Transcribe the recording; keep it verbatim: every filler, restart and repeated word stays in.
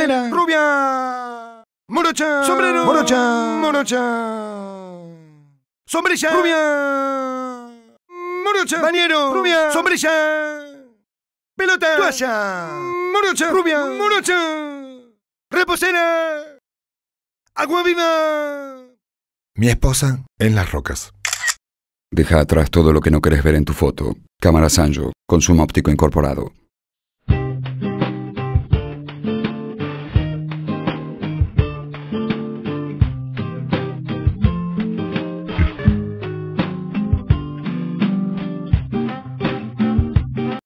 Pulsera. Rubia. Morocha. Sombrero. Morocha. Morocha. Sombrilla. Rubia. Morocha. Bañero. Rubia. Sombrilla. Pelota. Toalla. Morocha. Rubia. Morocha. Reposera. Agua viva. Mi esposa en las rocas. Deja atrás todo lo que no querés ver en tu foto. Cámara Sanyo, con zoom óptico incorporado.